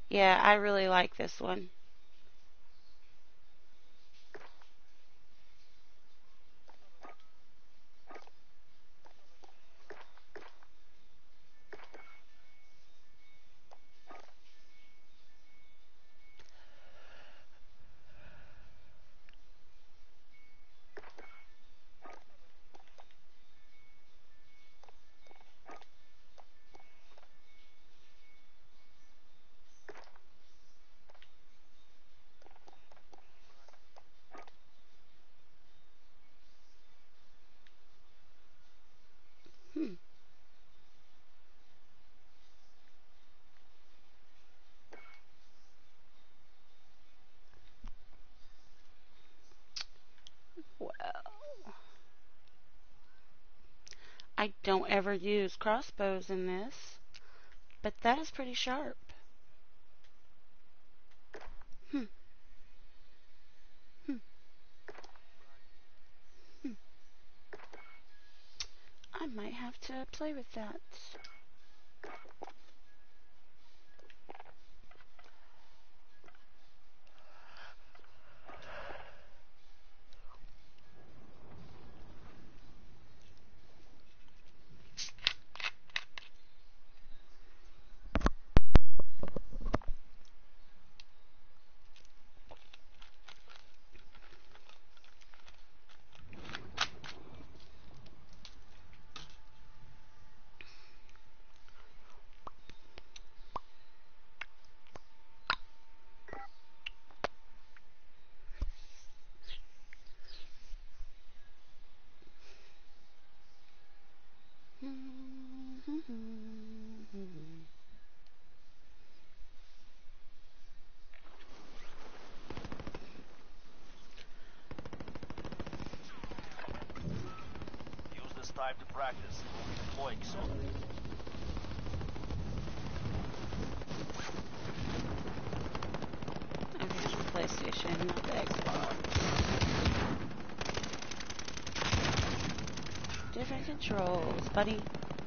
Yeah, I really like this one. Hmm. Well, I don't ever use crossbows in this, but that is pretty sharp. Hmm. Hmm. Hmm. I might have to play with that. Use this time to practice. We'll be deploying soon. Okay, PlayStation, not the Xbox. Different controls, buddy.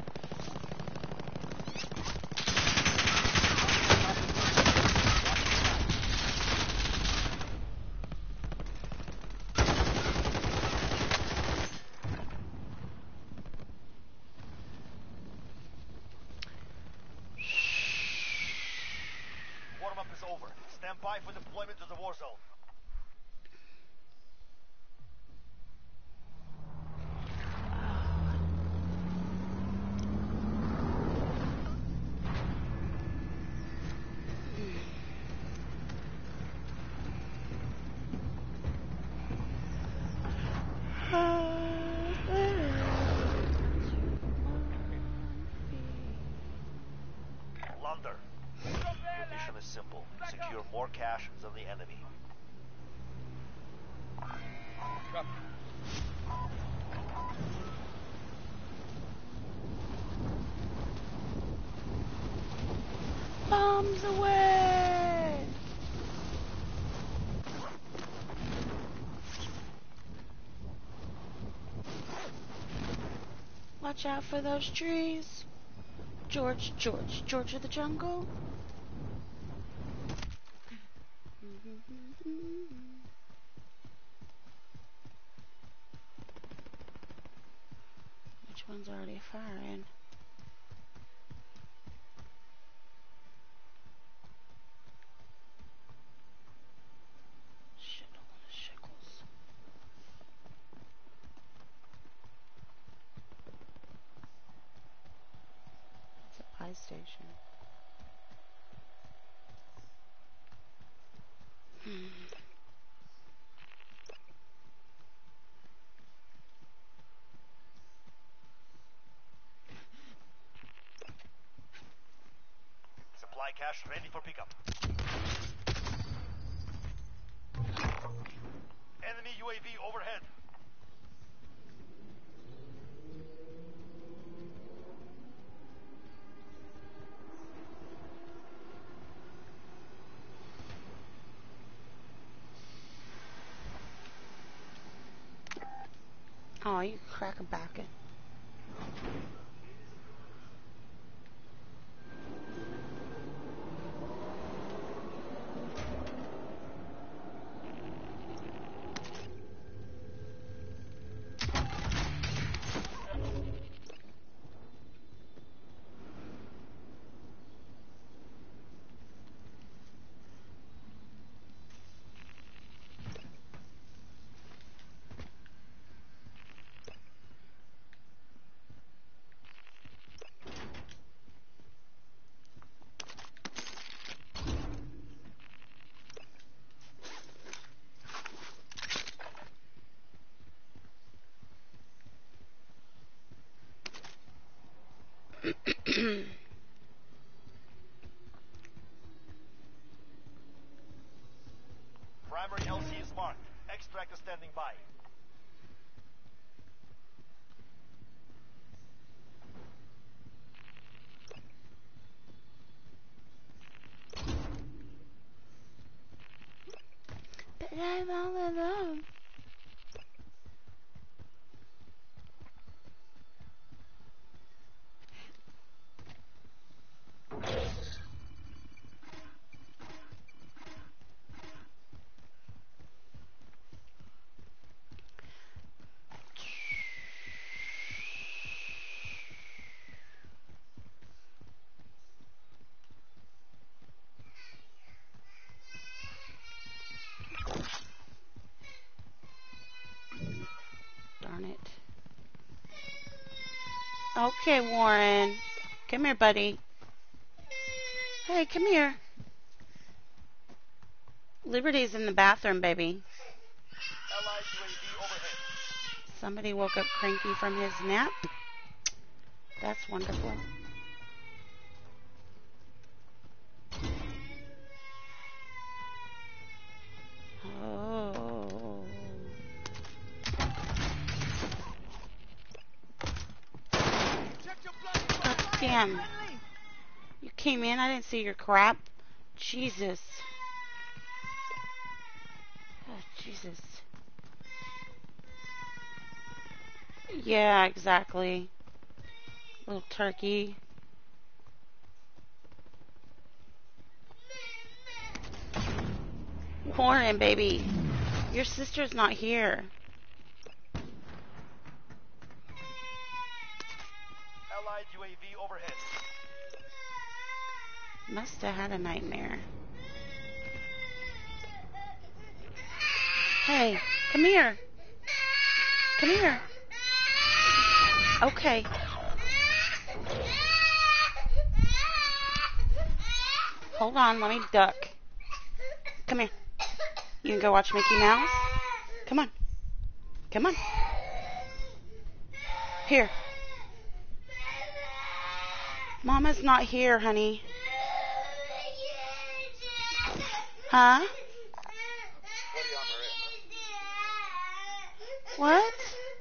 Warm-up is over. Stand by for deployment to the war zone. Lander, your mission is simple. Secure more cash than the enemy. Bombs away! Watch out for those trees. George of the jungle. Which one's already firing? Shickles. It's a buy station. Supply cache ready for pickup. Enemy UAV overhead. Oh, you crack a backing. Primary LC is marked. Extract is standing by. But I'm all alone. Darn it. Okay, Warren. Come here, buddy. Hey, come here. Liberty's in the bathroom, baby. Allied UAV overhead. Somebody woke up cranky from his nap. That's wonderful. Oh. God damn. You came in, I didn't see your crap. Jesus. Oh, Jesus. Yeah, exactly. Little turkey. Warren, baby. Your sister's not here. Allied UAV overhead. Must have had a nightmare. Hey, come here. Come here. Okay. Hold on, let me duck. Come here. You can go watch Mickey Mouse? Come on. Come on. Here. Mama's not here, honey. Huh? What?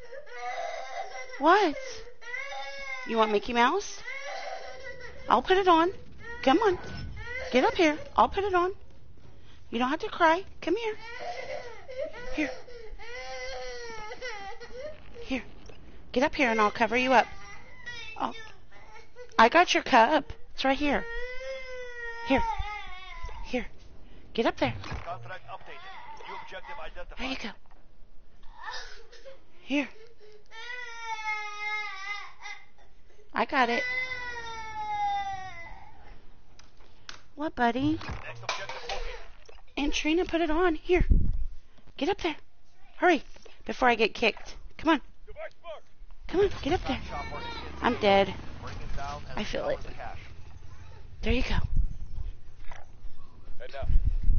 What? You want Mickey Mouse? I'll put it on. Come on. Get up here. I'll put it on. You don't have to cry. Come here. Here. Here. Get up here and I'll cover you up. Oh. I got your cup. It's right here. Here. Here. Get up there. Contract updated. New objective identified. There you go. Here. I got it. What, buddy? Next objective located. And Trina, put it on. Here. Get up there. Hurry. Before I get kicked. Come on. Come on. Get up there. I'm dead. Bring it down and I feel it. recover the cash. There you go. Enough.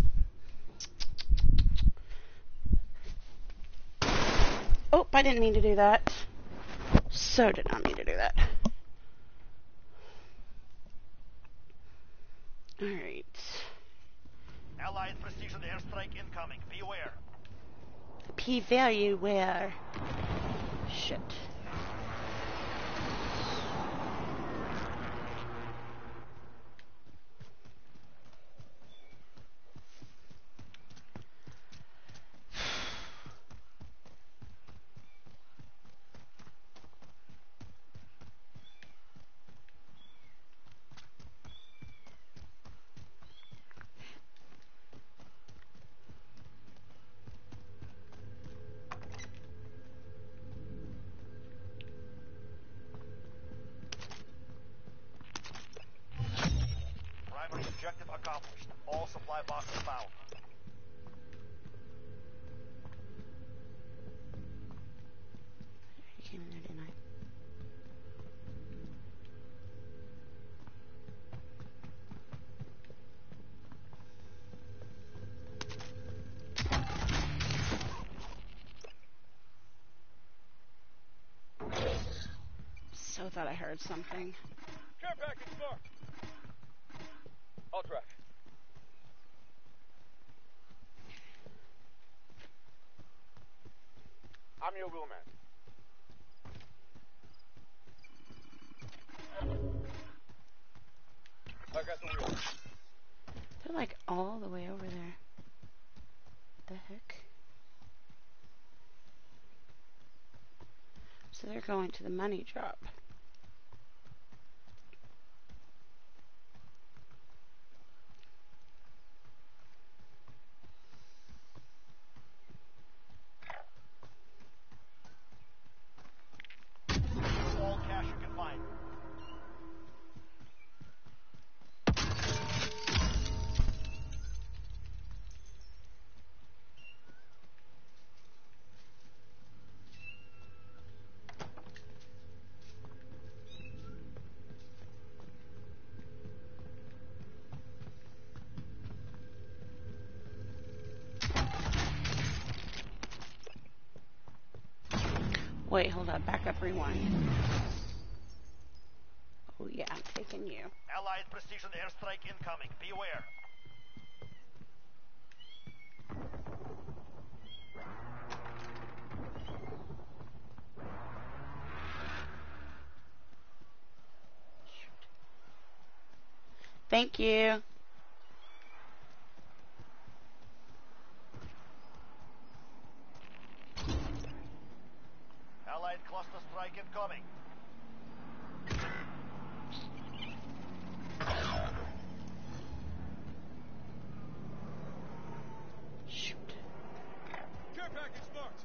Oh, I didn't mean to do that. So did not mean to do that. Alright. Allied precision airstrike incoming. Be aware. P value where? Shit. Primary objective accomplished. All supply boxes found. You came in there, didn't I? So thought I heard something. Careful. package marked. I'll track. I'm your wheelman. I got the wheel. They're like all the way over there. The heck? So they're going to the money drop. All cash you can find. Wait, hold up. Back up, rewind. Oh yeah, I'm taking you. Allied precision airstrike incoming. Beware. Thank you. Allied cluster strike incoming. Shoot. Care package marked.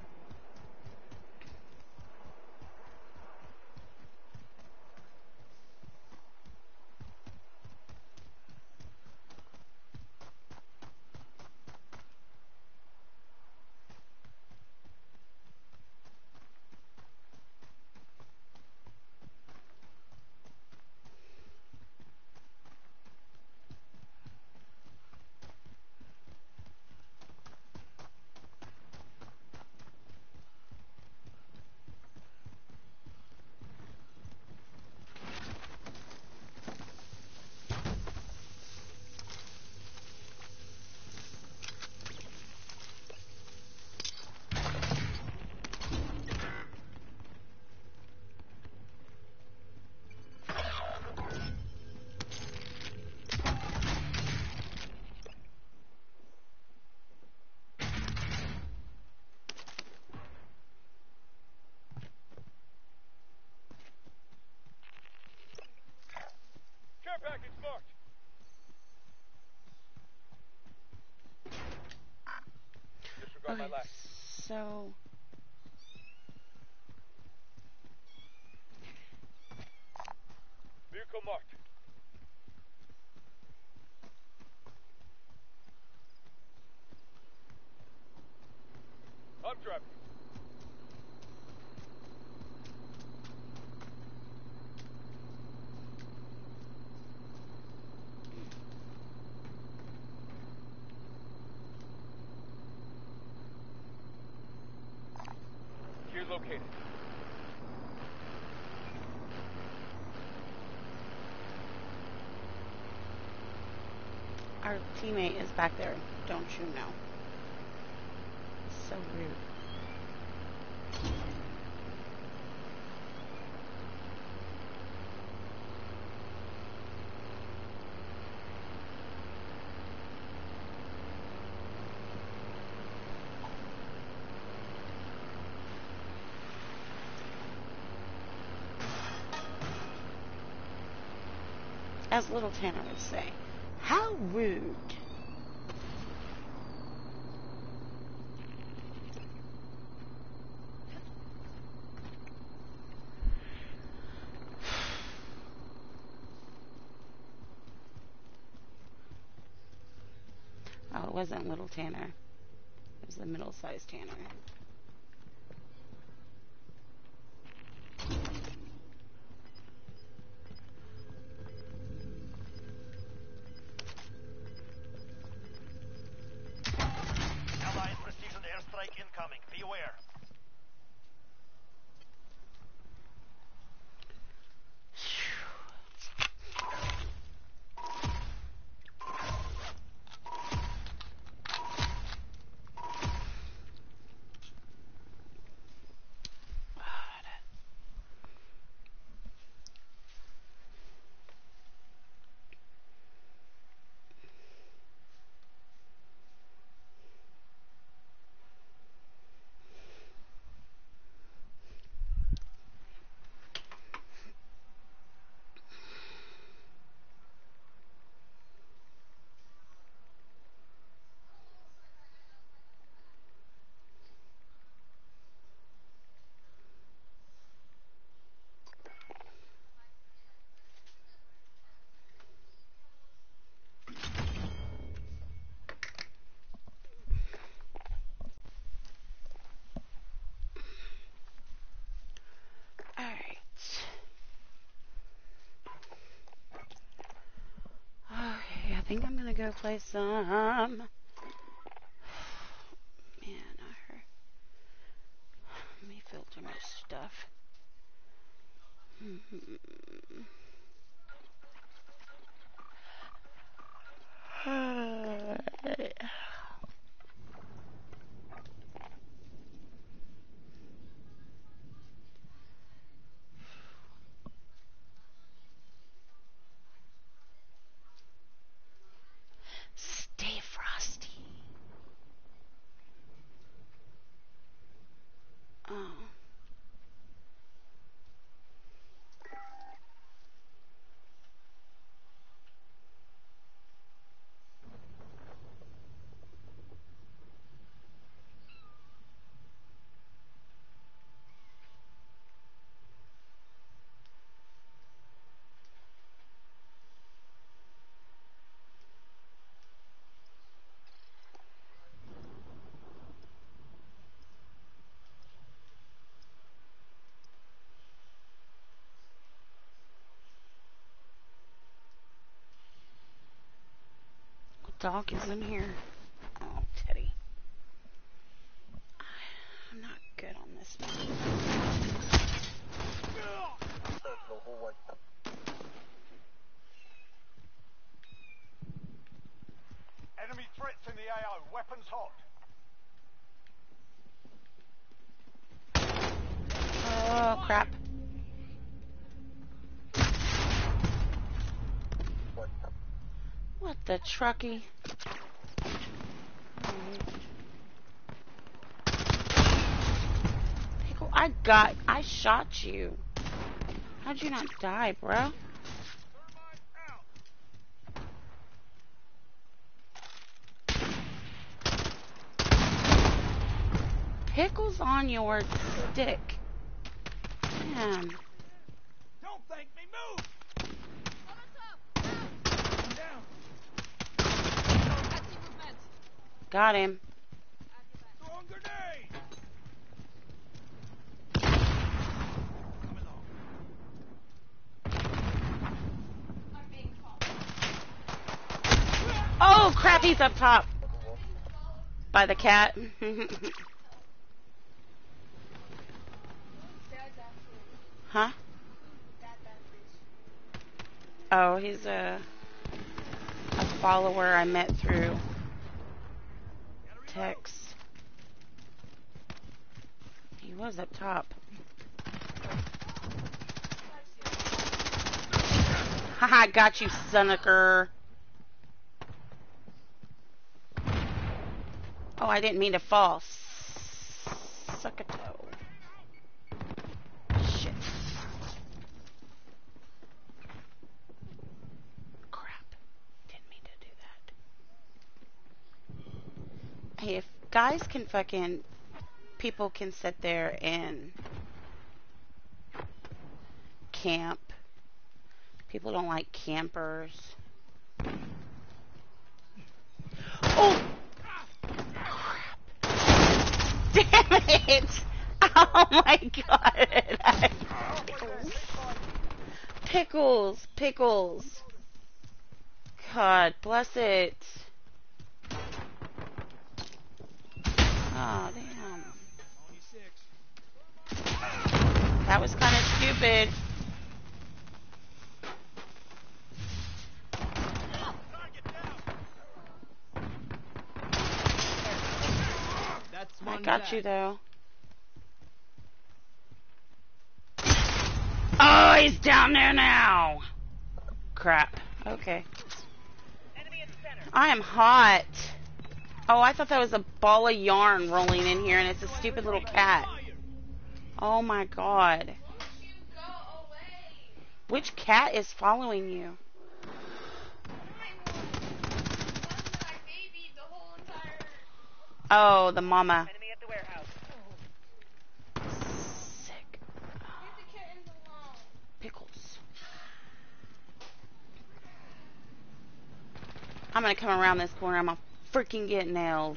Care package marked. Disregard my Okay, lack. so Vehicle marked. I'm driving. Gear located. our teammate is back there. Don't you know? So rude. As little Tanner would say, how rude. Oh, it wasn't little Tanner. It was the middle-sized Tanner. Allied precision airstrike incoming. Beware. go play some. Man, let me filter my stuff. Stay frosty. Oh. What dog is in here? Oh, Teddy. I'm not good on this one. Enemy threats in the AO. Weapons hot. Oh, crap. What the trucky? Pickle, I shot you. How'd you not die, bro? Pickle's on your stick. Damn. Don't thank me. Move. Down. Got him. Throwing grenade. Come along. Oh, crap, he's up top. By the cat. Huh? Oh, he's a follower I met through text. He was up top. Haha, got you, Sunaker. Oh, I didn't mean to fall. Suck a toe. Shit. Crap. Didn't mean to do that. Hey, if guys can fucking... People can sit there and... camp. People don't like campers. Oh! Damn it! Oh my god! Pickles! Pickles! God, bless it. Oh, damn. That was kind of stupid. I got you, though. Oh, he's down there now. Crap. Okay. I am hot. Oh, I thought that was a ball of yarn rolling in here, and it's a stupid little cat. Oh, my God. Which cat is following you? Oh, the mama. Sick. Pickles. I'm gonna come around this corner. I'm gonna freaking get nailed.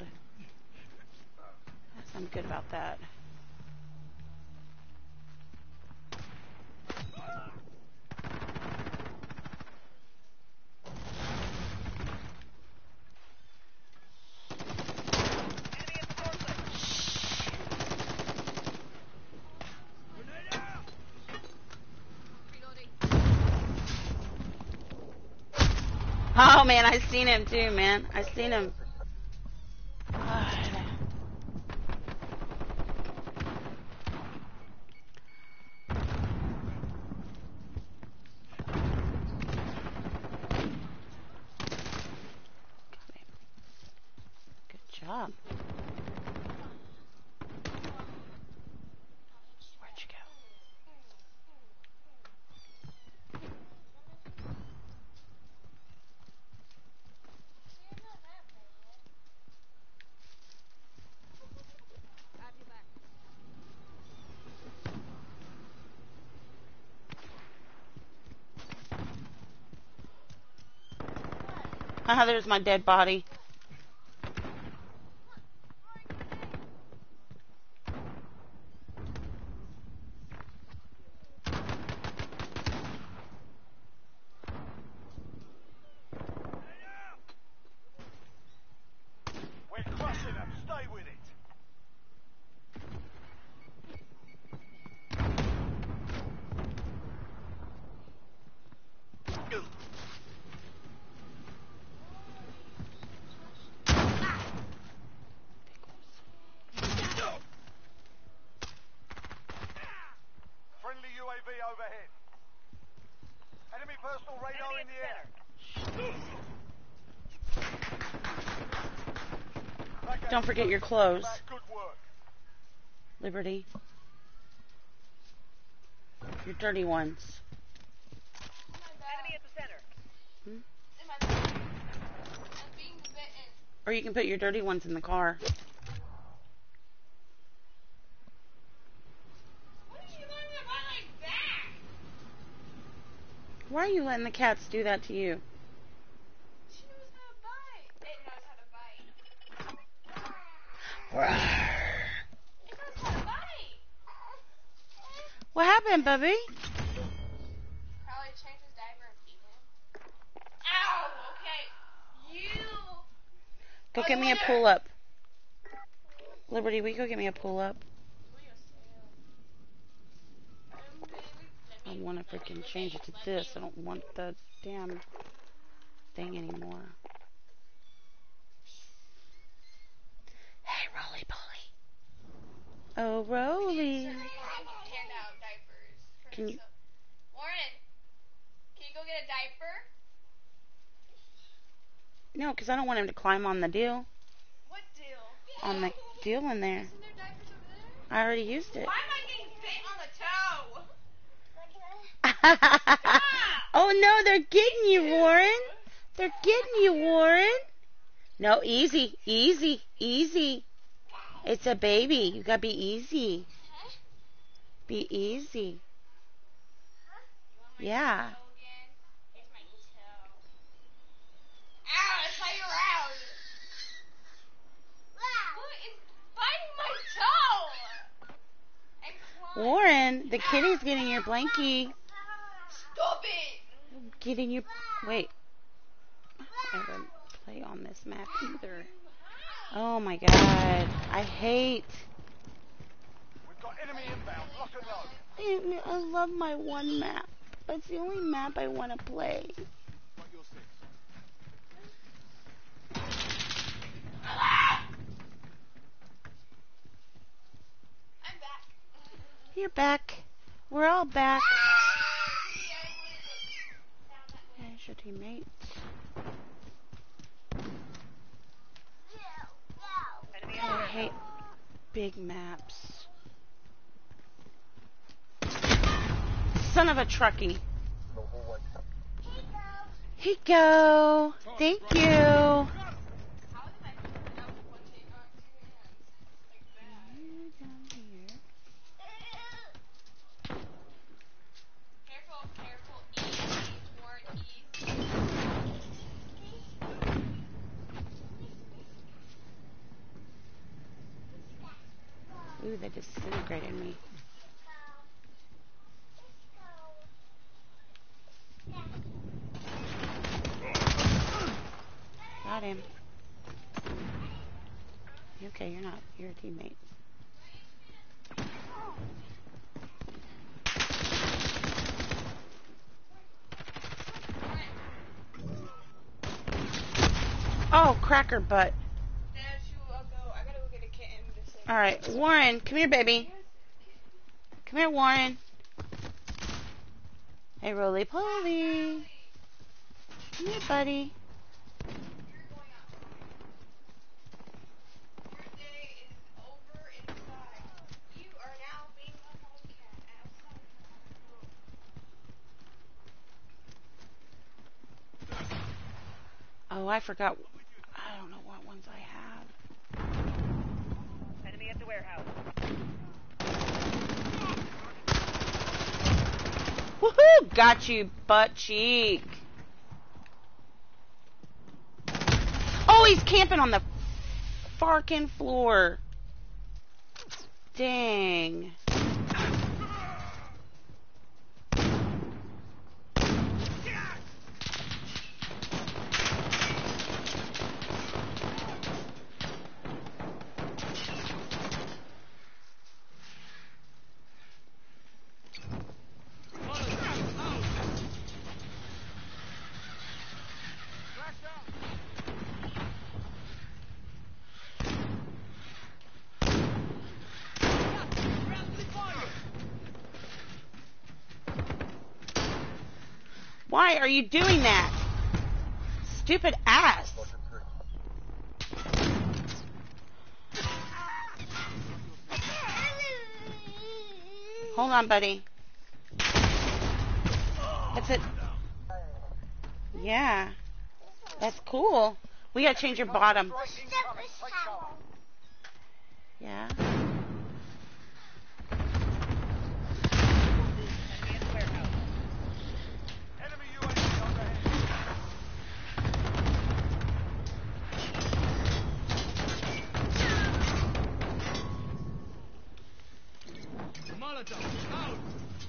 I'm good about that. Oh man, I seen him too, man. I seen him. Good job. Where'd you go? There's my dead body. We're crushing them. Stay with it. Friendly UAV overhead. Enemy personal radar in the air. Don't forget your clothes. Good work. Liberty. Your dirty ones. Enemy at the center. Hmm? I'm being bitten. Or you can put your dirty ones in the car. What is she letting me buy like that? Why are you letting the cats do that to you? She knows how to bite. It knows how to bite. It knows how to bite. What happened, Bubby? Probably change his diaper and feed him. Ow! Okay. You. Go get me a pull-up. Liberty, will you go get me a pull-up? I want to freaking change it to this. I don't want the damn thing anymore. Hey, Roly Poly. Oh, Roly. Hand out diapers. Can you? Warren, can you go get a diaper? No, because I don't want him to climb on the deal. What deal? On the deal in there. Isn't there diapers over there? I already used it. Why am I getting bit on the toe? Oh no, they're getting you, Warren. They're getting you, Warren. No, easy, easy, easy. It's a baby. You gotta be easy. Be easy. Yeah. Here's my toe. Ow, it's like around. Look, it's biting my toe. And clawing. Warren, the kitty's getting your blankie. Stop it. Getting you. Wait. I don't ever play on this map either. Oh my god. I hate. We've got enemy inbound. Lock and load. I love my one map. It's the only map I want to play. I'm back. You're back. We're all back. There's your teammate. I hate big maps. Son of a truckie. Here you go. Thank you. How did I put it out with one hand? Like that. Down here. Careful, careful. Easy, Warren, easy. Ooh, they disintegrated me. Got him. Okay, you're not. You're a teammate. Oh, cracker butt. Dad, I gotta go get a kitten to save. All right, Warren, come here, baby. Come here, Warren. Hey, roly poly. Come here, buddy. You're going outside. Your day is over inside. You are now being a homcat outside. Oh, I forgot. I don't know what ones I have. Enemy at the warehouse. Woohoo! Got you, butt cheek. Oh, he's camping on the farkin' floor. Dang. Why are you doing that? Stupid ass. Hold on, buddy. That's it. Yeah. That's cool. We gotta change your bottom. Yeah. Enemy UAV overhead. Molotov, out!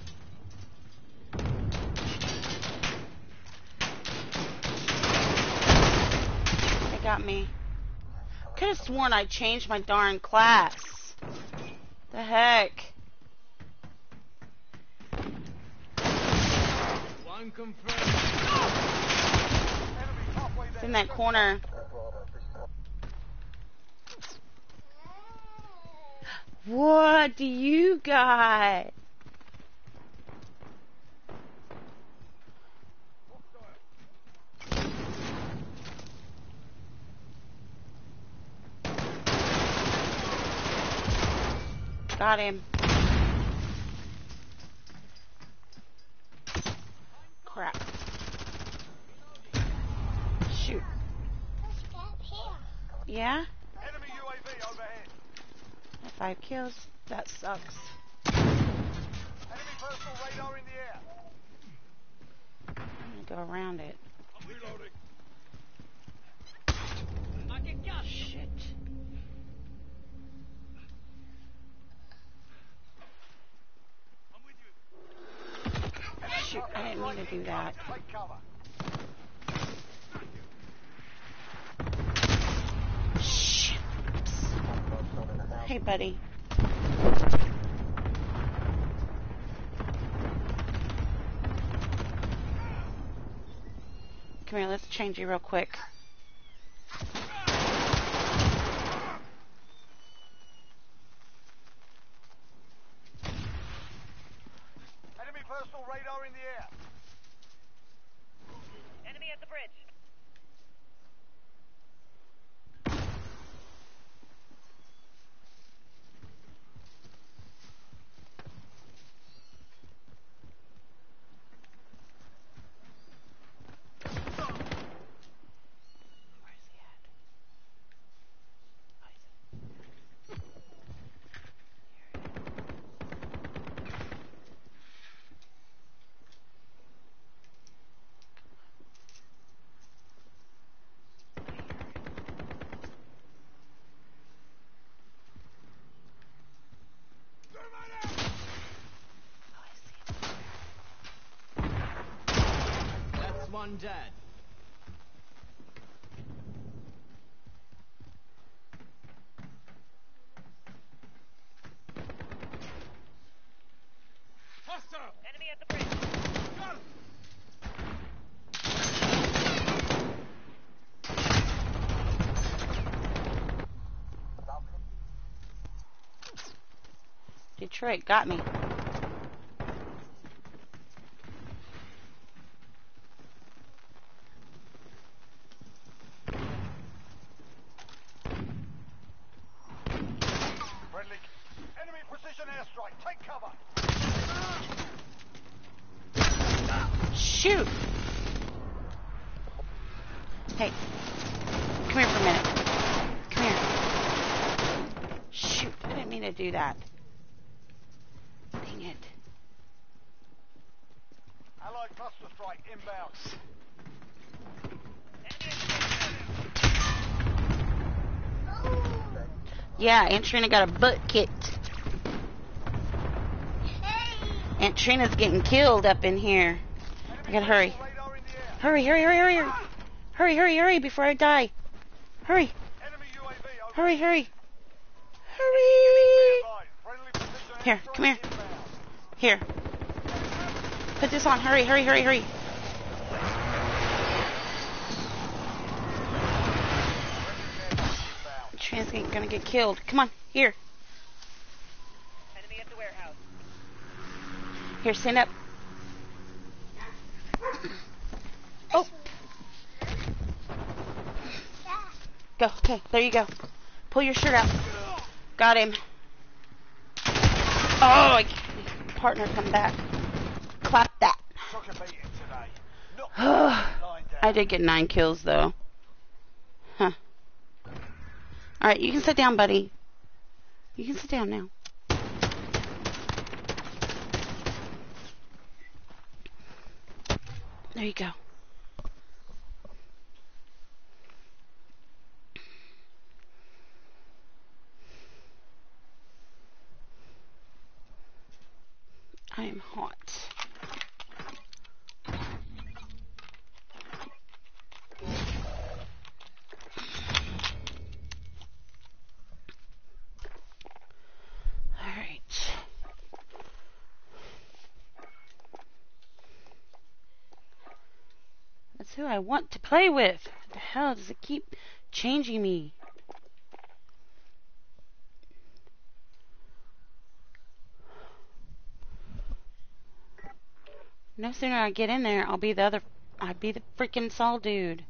They got me. Could have sworn I changed my darn class. The heck? One confirmed. Enemy halfway It's there. in that corner. What do you got? Got him. Crap. Shoot. Yeah? Enemy UAV overhead. 5 kills. That sucks. Enemy personal radar in the air. I'm gonna go around it. I'm reloading. I can gas. Shit. I'm with you. Shoot, I didn't mean to do that. Take cover. Shit. Hey, buddy. Come here, let's change you real quick. Enemy personal radar in the air. Enemy at the bridge. Where's he at? Oh, he's Oh, I see him. That's one dead. Hostile. Enemy at the bridge. Detroit got me. Friendly. Enemy precision airstrike. Take cover. Shoot! Hey, come here for a minute. Come here. Shoot, I didn't mean to do that. Dang it. Allied cluster strike inbound. Yeah, Aunt Trina got a butt kicked. Aunt Trina's getting killed up in here. I gotta hurry. Radar in the air. Hurry, hurry, hurry, hurry, hurry. Hurry, hurry, hurry before I die. Hurry, Enemy UAV over. hurry, hurry. Be Hurry. advised. Friendly precision Here, airstrike come here. inbound. Here. Put this on. Hurry, hurry, hurry, hurry. Trina's gonna get killed. Come on, here. Enemy at the warehouse. Here, stand up. Oh. Go. Okay, there you go. Pull your shirt out. Got him. Oh, partner, come back. Clap that. Took a beating today. Knocked lying down. I did get 9 kills, though. Huh. Alright, you can sit down, buddy. You can sit down now. There you go. I am hot. Alright. That's who I want to play with. What the hell does it keep changing me? No sooner I get in there, I'll be the freaking Saul dude.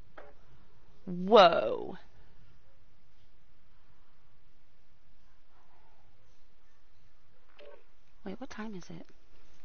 Whoa. Wait, what time is it?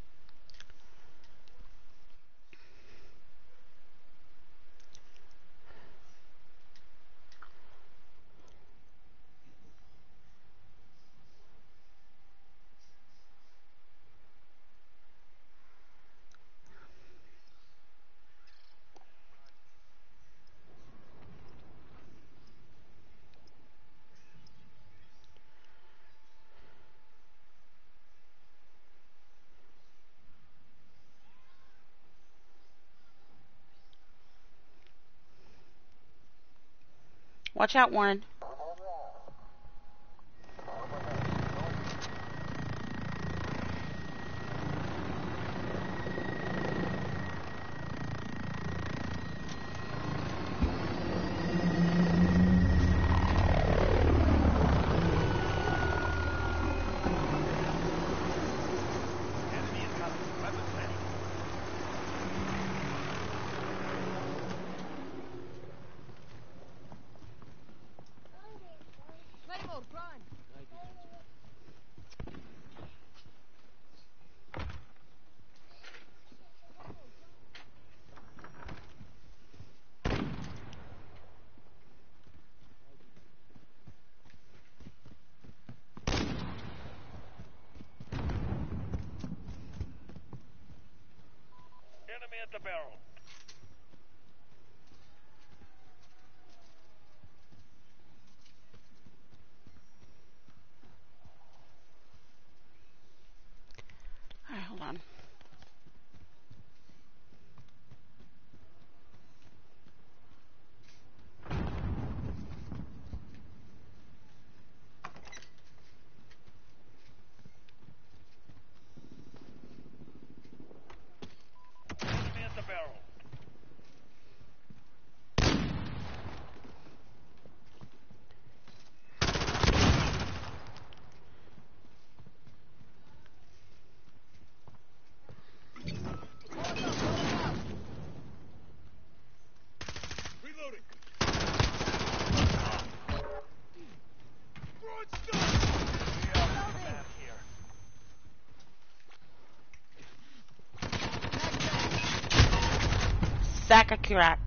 Watch out, Warren. Enemy incoming. Weapons ready. Enemy at the barrel. Alright, hold on. Enemy at the barrel. sack of crack.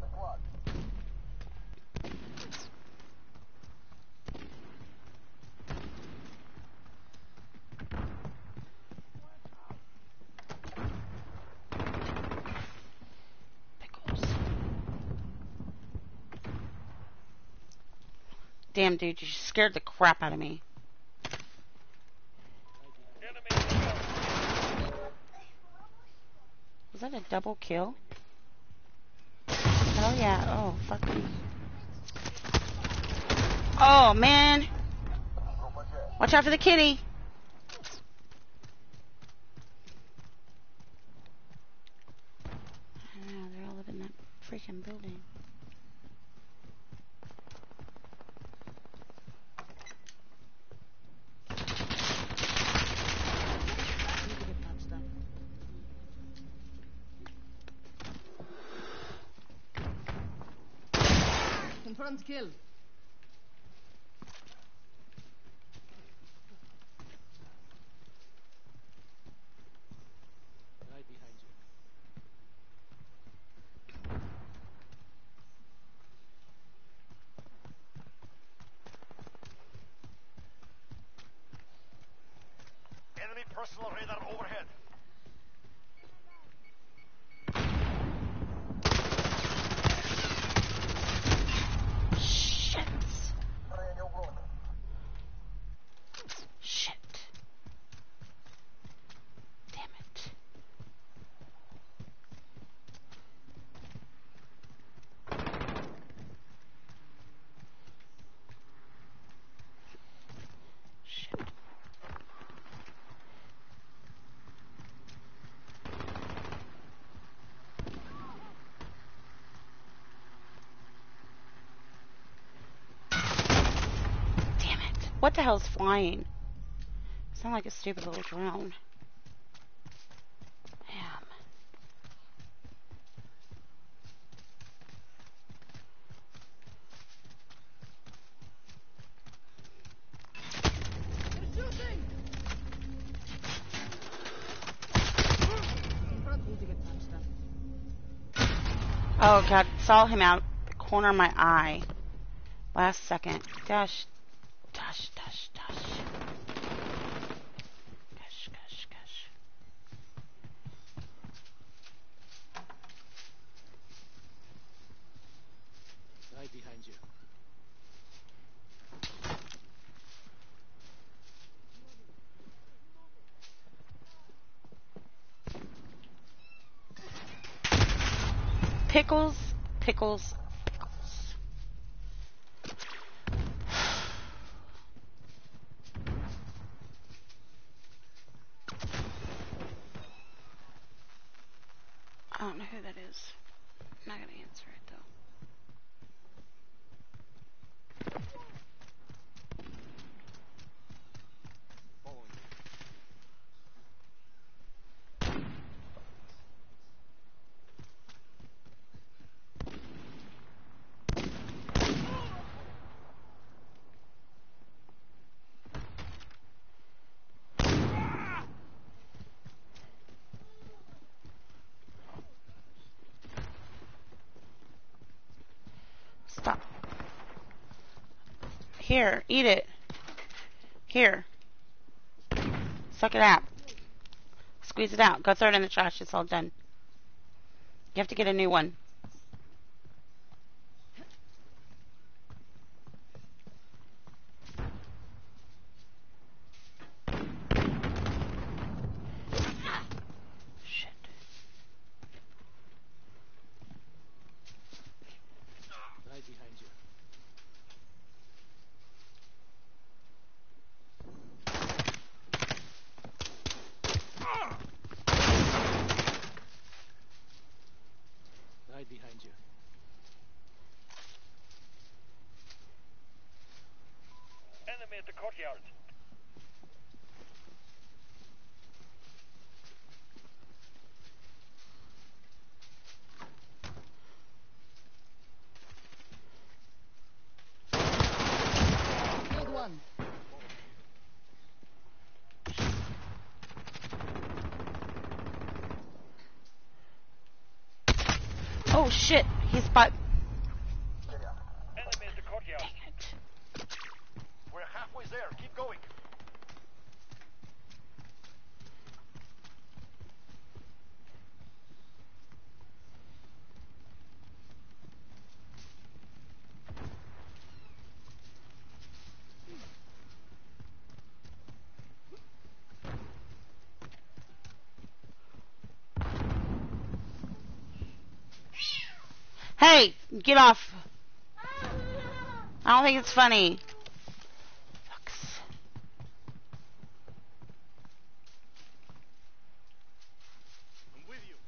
Pickles. Damn, dude, you scared the crap out of me. Was that a double kill? Hell yeah. Oh, fuck me. Oh, man. Watch out for the kitty. I don't know, they're all up in that freaking building. Confirmed kill. Right behind you. Enemy personal radar overhead. Shit. Shit. Damn it. Shit. Damn it. What the hell's flying? Sound like a stupid little drone. Damn. Oh god, saw him out the corner of my eye. Last second. Gosh. Gosh, gosh, gosh. Gosh, gosh, gosh. Right behind you. Pickles, pickles, pickles. I don't know who that is. I'm not gonna answer it though. Following you. Stop. Here, eat it. Here. Suck it out. Squeeze it out. Go throw it in the trash. It's all done. You have to get a new one. Shit. Right behind you. Right behind you. Enemy at the courtyard. Killed one. Oh shit, he's by. Enemy at the courtyard. Dang it. We're halfway there. Keep going. Hey, get off. I don't think it's funny. Fucks. I'm with you.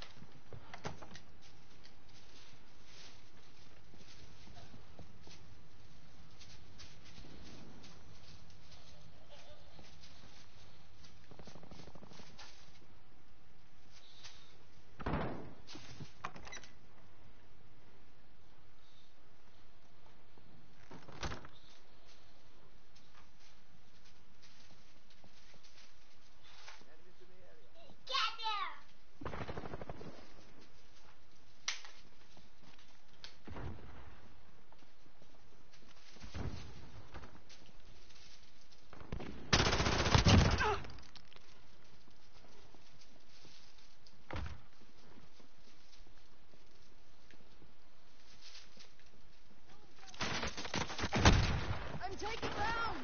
I'm taking rounds.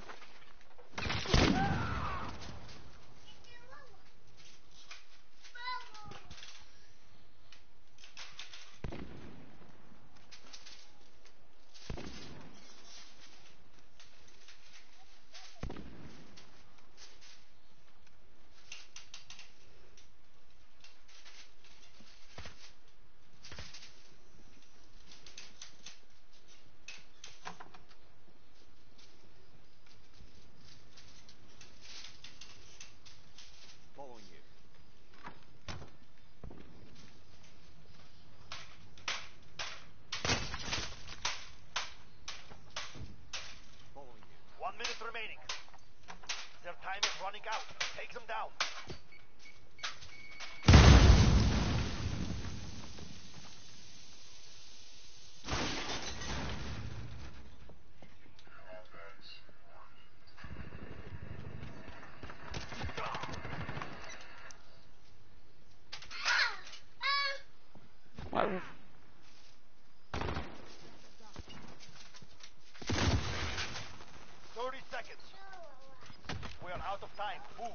Following you. Following you. 1 minute remaining. Their time is running out. Take them down. What? 30 seconds. We are out of time. Move.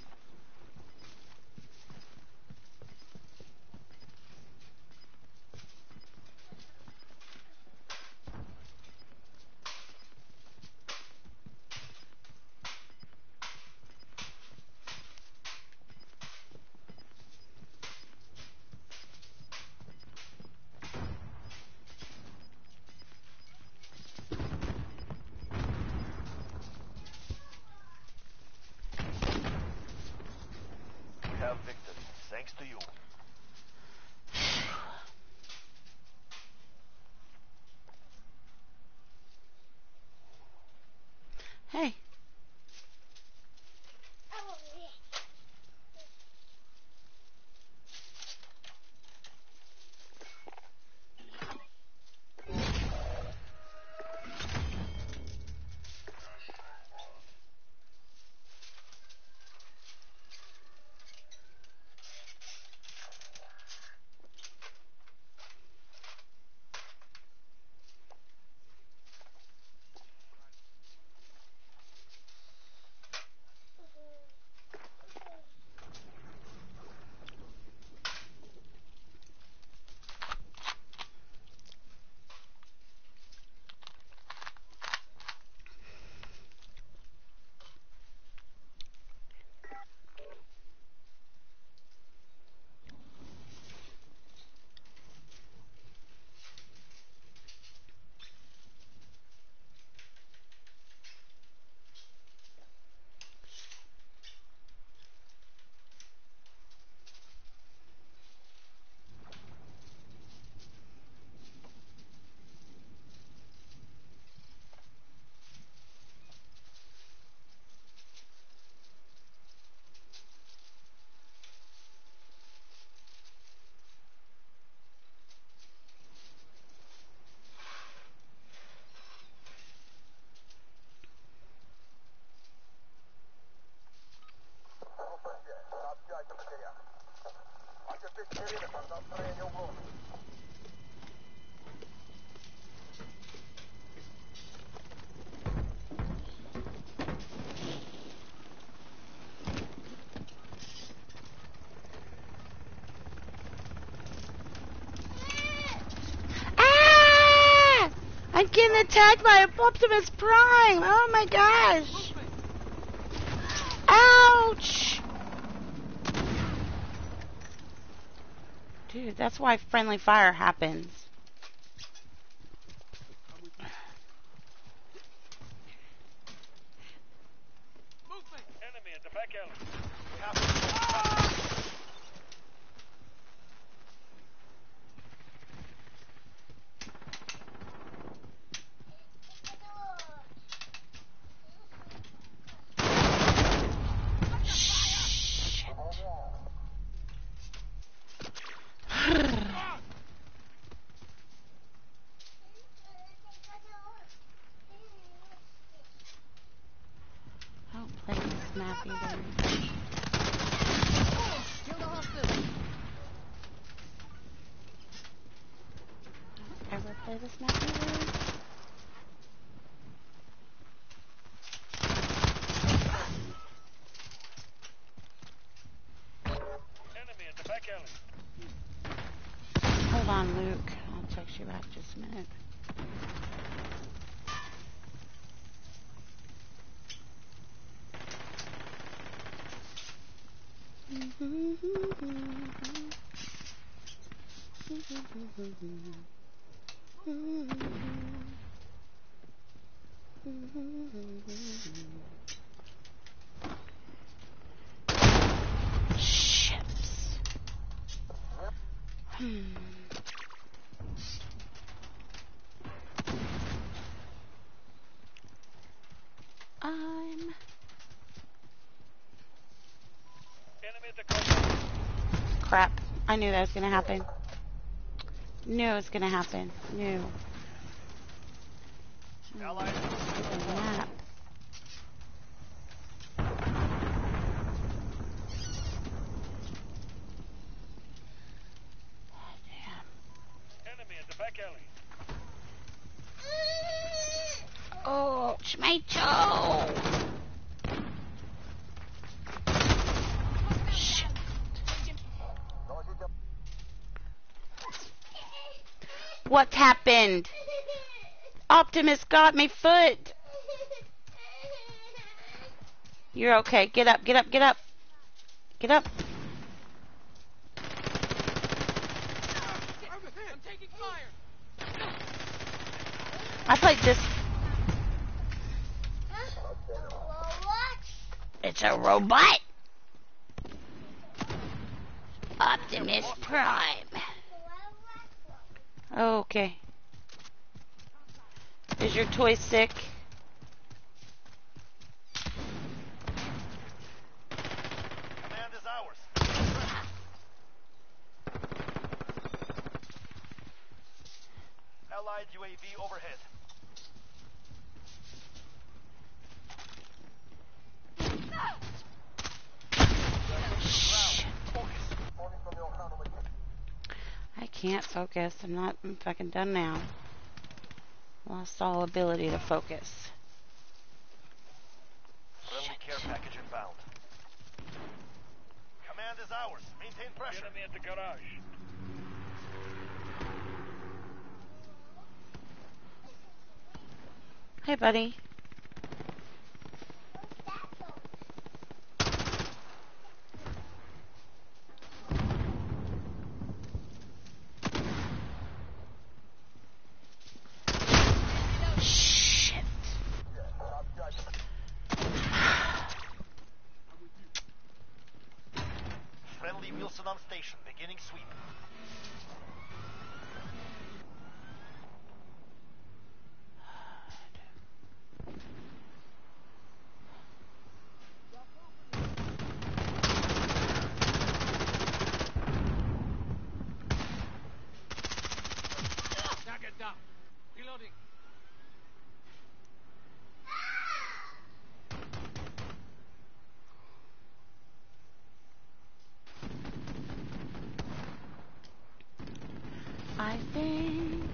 We have victory. Thanks to you. Hey. attacked by Optimus Prime. Oh my gosh. Ouch. Dude, that's why friendly fire happens. Enemy at the back alley. We have to I don't play this map either. Kill the hostage. I don't ever play this map either. Enemy at the back alley. Hold on, Luke. I'll text you back just a minute. Ships. I'm Enemy at the coast. crap. I knew that was gonna happen. Knew it was gonna happen. Knew. Allied. Stupid map. Enemy at the back alley. Oh, it's my toe. Shit. What happened? Optimus got my foot. You're okay. Get up, get up, get up. Get up. I'm taking fire. I played this. It's a robot. Optimus Prime. Okay. Is your toy sick? Command is ours. Allied UAV overhead. I can't focus. I'm fucking done now. Lost all ability to focus. Friendly care package inbound. Command is ours. Maintain pressure. Enemy at the garage. Hey, buddy. Shit. Friendly Wilson on station. Beginning sweep. Target down. Reloading. I think.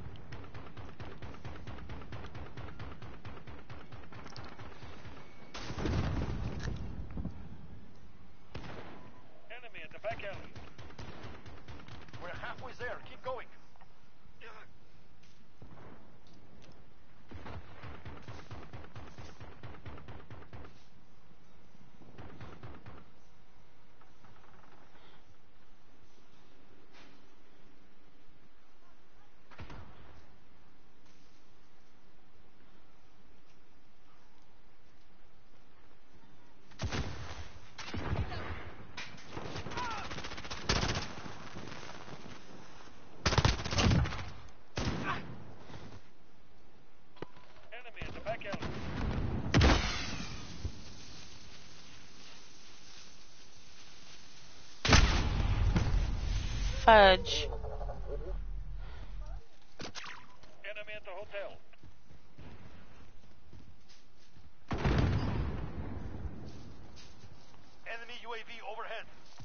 Enemy at the back alley. We're halfway there. Keep going. fudge. Enemy at the hotel. Enemy UAV overhead.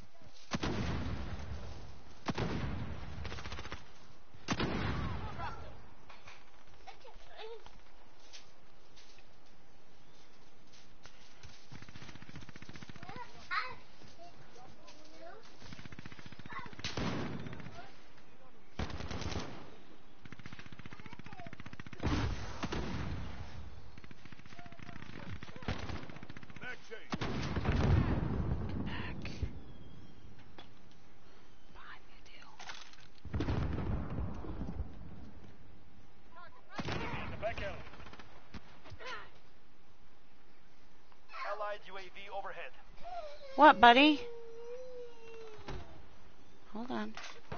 Mag change. Back. Behind me, deal. Enemy in the back alley. Allied UAV overhead. What, buddy? Hold on.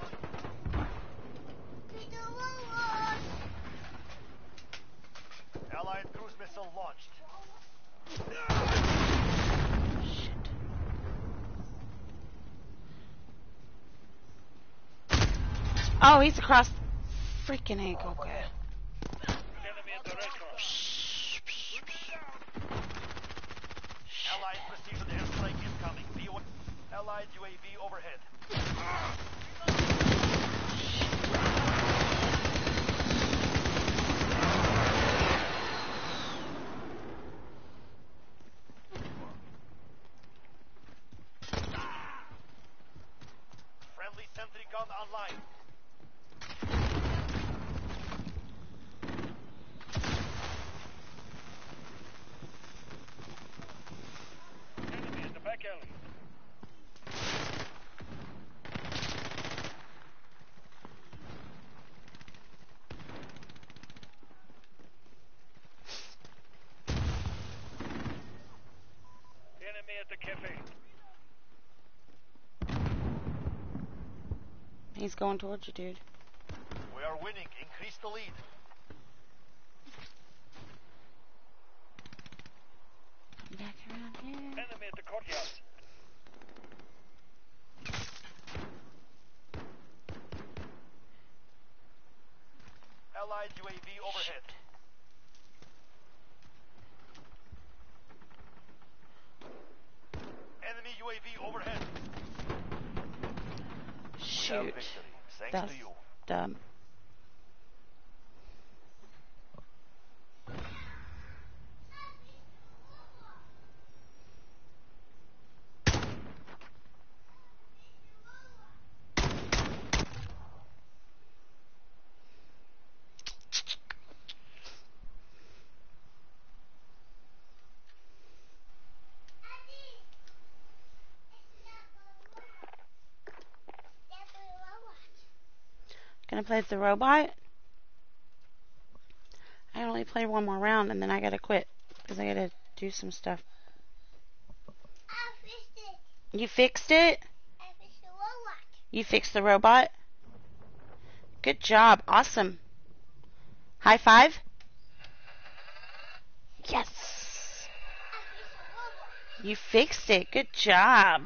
Allied cruise missile launched. Shit. Oh, he's across the freaking egg. Okay. Enemy at the restaurant. Allied precision airstrike incoming. Allied UAV overhead. Friendly sentry gun online. Enemy in the back alley. Enemy at the cafe. He's going towards you, dude. We are winning. Increase the lead. Come back around here. Enemy at the courtyard. Allied UAV overhead. Enemy UAV overhead. Shoot. Victory. Thanks That's to you. dumb. Gonna play with the robot. I only play one more round and then I gotta quit because I gotta do some stuff. You fixed it? You fixed the robot? Good job. Awesome. High five. Yes. You fixed it. Good job.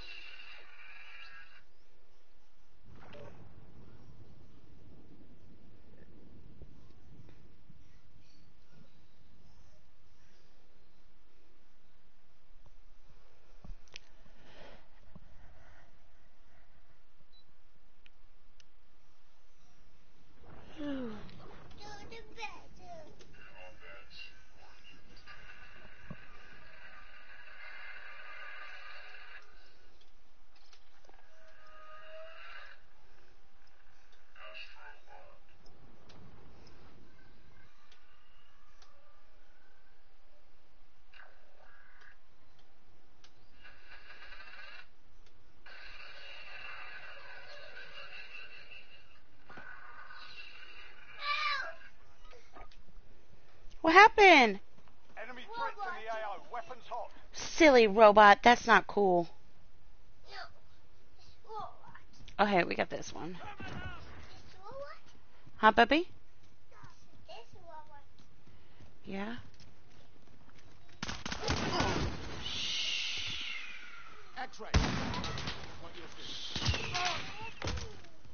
What happened? Enemy threats in the AO. Weapons hot. Silly robot. That's not cool. Okay, we got this one. Huh, puppy? Yeah? X-ray. What do you see?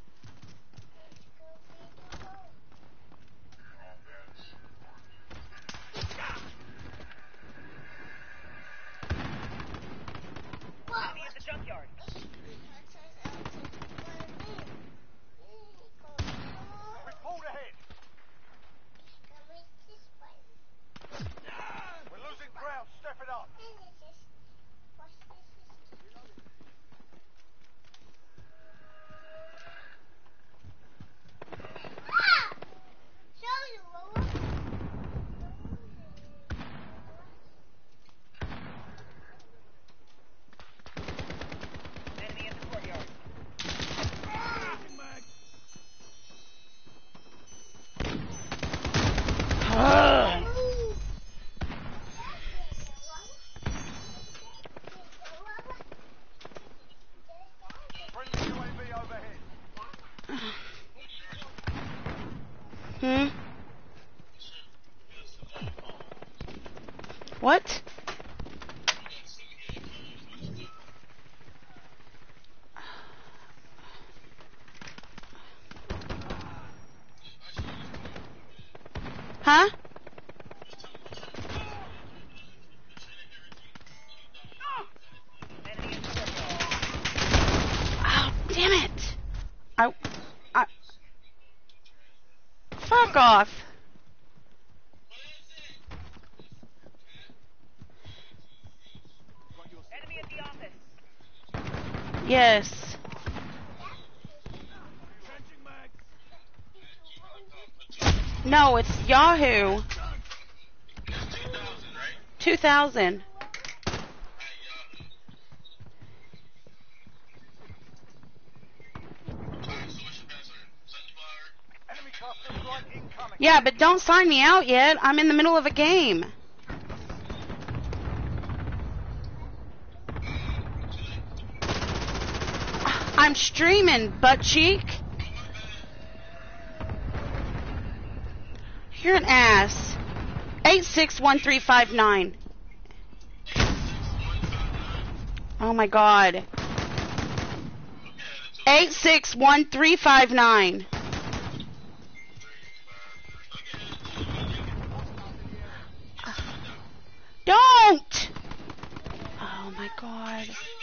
What? Huh? Oh, damn it. I fuck off. Enemy at the office. Yes. No, it's Yahoo. 2000. Enemy cluster strike incoming. Yeah, but don't sign me out yet. I'm in the middle of a game. I'm streaming, butt cheek. You're an ass. 861359. Oh my god. 861359. Don't! Oh my god.